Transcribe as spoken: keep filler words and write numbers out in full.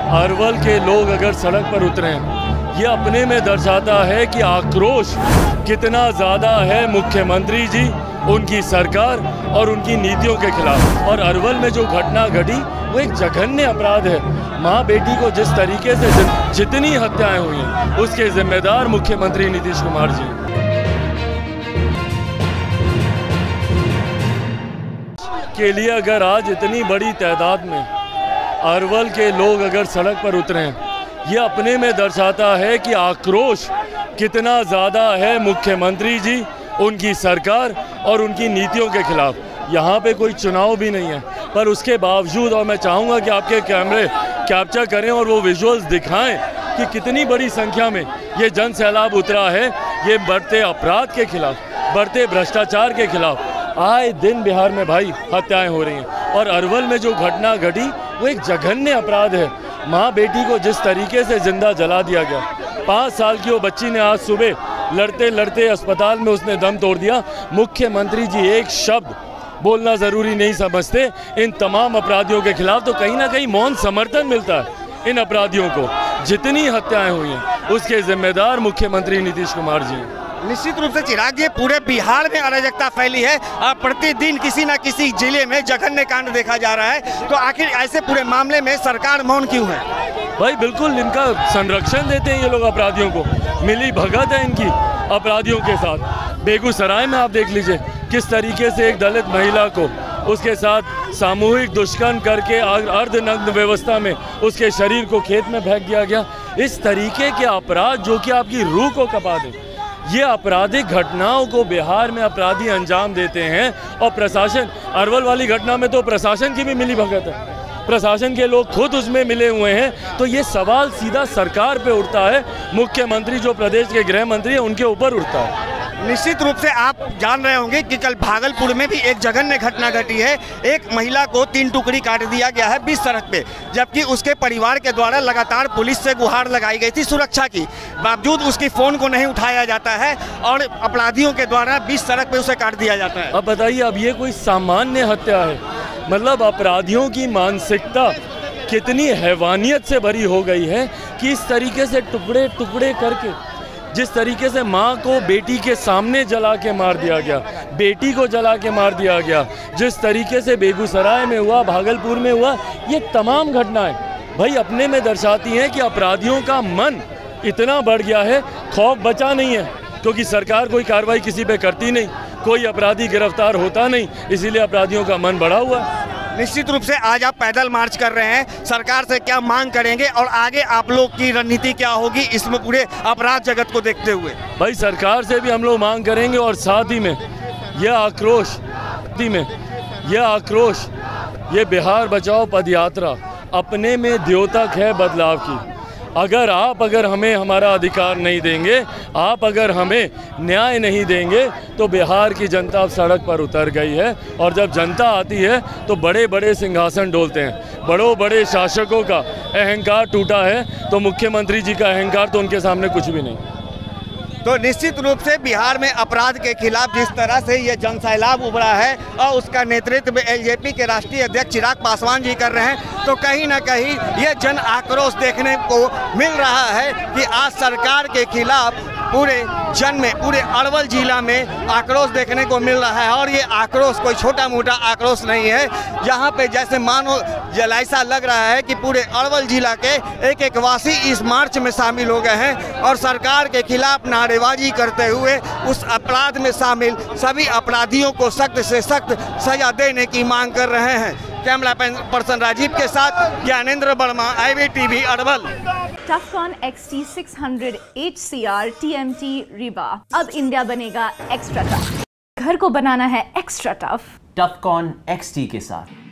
अरवल के लोग अगर सड़क पर उतरे हैं, ये अपने में दर्शाता है कि आक्रोश कितना ज़्यादा है मुख्यमंत्री जी, उनकी सरकार और उनकी नीतियों के खिलाफ। और अरवल में जो घटना घटी वो एक जघन्य अपराध है। माँ बेटी को जिस तरीके से जितनी हत्याएं हुई हैं उसके जिम्मेदार मुख्यमंत्री नीतीश कुमार जी। के लिए अगर आज इतनी बड़ी तादाद में अरवल के लोग अगर सड़क पर उतरे हैं, ये अपने में दर्शाता है कि आक्रोश कितना ज़्यादा है मुख्यमंत्री जी, उनकी सरकार और उनकी नीतियों के खिलाफ। यहाँ पे कोई चुनाव भी नहीं है, पर उसके बावजूद, और मैं चाहूँगा कि आपके कैमरे कैप्चर करें और वो विजुअल्स दिखाएं कि कितनी बड़ी संख्या में ये जन सैलाब उतरा है ये बढ़ते अपराध के खिलाफ, बढ़ते भ्रष्टाचार के खिलाफ। आए दिन बिहार में भाई हत्याएं हो रही हैं, और अरवल में जो घटना घटी वो एक जघन्य अपराध है। माँ बेटी को जिस तरीके से जिंदा जला दिया गया, पाँच साल की वो बच्ची ने आज सुबह लड़ते लड़ते अस्पताल में उसने दम तोड़ दिया। मुख्यमंत्री जी एक शब्द बोलना ज़रूरी नहीं समझते इन तमाम अपराधियों के खिलाफ, तो कहीं ना कहीं मौन समर्थन मिलता है इन अपराधियों को। जितनी हत्याएं हुई हैं उसके जिम्मेदार मुख्यमंत्री नीतीश कुमार जी। निश्चित रूप से चिराग जी, पूरे बिहार में अराजकता फैली है और प्रतिदिन किसी न किसी जिले में जघन्य कांड देखा जा रहा है, तो आखिर ऐसे पूरे मामले में सरकार मौन क्यों है? भाई बिल्कुल इनका संरक्षण देते हैं ये लोग अपराधियों को, मिली भगत है इनकी अपराधियों के साथ। बेगूसराय में आप देख लीजिए किस तरीके से एक दलित महिला को उसके साथ सामूहिक दुष्कर्म करके अर्धनग्न व्यवस्था में उसके शरीर को खेत में फेंक दिया गया। इस तरीके के अपराध जो कि आपकी रूह को कपा दे, ये आपराधिक घटनाओं को बिहार में अपराधी अंजाम देते हैं। और प्रशासन, अरवल वाली घटना में तो प्रशासन की भी मिली भगत है, प्रशासन के लोग खुद उसमें मिले हुए हैं। तो ये सवाल सीधा सरकार पे उठता है, मुख्यमंत्री जो प्रदेश के गृह मंत्री हैं उनके ऊपर उठता है। निश्चित रूप से आप जान रहे होंगे कि कल भागलपुर में भी एक जघन्य घटना घटी है। एक महिला को तीन टुकड़ी काट दिया गया है बीच सड़क पे, जबकि उसके परिवार के द्वारा लगातार पुलिस से गुहार लगाई गई थी सुरक्षा की, बावजूद उसकी फ़ोन को नहीं उठाया जाता है और अपराधियों के द्वारा बीच सड़क पे उसे काट दिया जाता है। अब बताइए, अब ये कोई सामान्य हत्या है? मतलब अपराधियों की मानसिकता कितनी हैवानियत से भरी हो गई है कि इस तरीके से टुकड़े टुकड़े करके, जिस तरीके से माँ को बेटी के सामने जला के मार दिया गया, बेटी को जला के मार दिया गया, जिस तरीके से बेगूसराय में हुआ, भागलपुर में हुआ, ये तमाम घटनाएं भाई अपने में दर्शाती हैं कि अपराधियों का मन इतना बढ़ गया है, खौफ बचा नहीं है, क्योंकि सरकार कोई कार्रवाई किसी पे करती नहीं, कोई अपराधी गिरफ्तार होता नहीं, इसीलिए अपराधियों का मन बढ़ा हुआ है। निश्चित रूप से आज आप पैदल मार्च कर रहे हैं, सरकार से क्या मांग करेंगे और आगे आप लोग की रणनीति क्या होगी इसमें पूरे अपराध जगत को देखते हुए? भाई सरकार से भी हम लोग मांग करेंगे, और साथ ही में यह आक्रोश में यह आक्रोश ये बिहार बचाओ पदयात्रा अपने में द्योतक है बदलाव की। अगर आप अगर हमें हमारा अधिकार नहीं देंगे, आप अगर हमें न्याय नहीं देंगे, तो बिहार की जनता अब सड़क पर उतर गई है। और जब जनता आती है तो बड़े बड़े सिंहासन डोलते हैं, बड़ों बड़े शासकों का अहंकार टूटा है, तो मुख्यमंत्री जी का अहंकार तो उनके सामने कुछ भी नहीं। तो निश्चित रूप से बिहार में अपराध के खिलाफ जिस तरह से ये जन सैलाब उभरा है और उसका नेतृत्व एलजेपी के राष्ट्रीय अध्यक्ष चिराग पासवान जी कर रहे हैं, तो कहीं ना कहीं ये जन आक्रोश देखने को मिल रहा है कि आज सरकार के खिलाफ पूरे जन में, पूरे अरवल जिला में आक्रोश देखने को मिल रहा है। और ये आक्रोश कोई छोटा मोटा आक्रोश नहीं है, यहाँ पे जैसे मानो ऐसा लग रहा है कि पूरे अरवल जिला के एक एक वासी इस मार्च में शामिल हो गए हैं और सरकार के खिलाफ नारेबाजी करते हुए उस अपराध में शामिल सभी अपराधियों को सख्त से सख्त सजा देने की मांग कर रहे हैं। कैमरा पर्सन राजीव के साथ Gyanendra Verma, I V TV Arwal. Tuffcon X T six hundred H C R T M T rebar, अब इंडिया बनेगा एक्स्ट्रा टफ। घर को बनाना है extra tough, Tuffcon X T के साथ।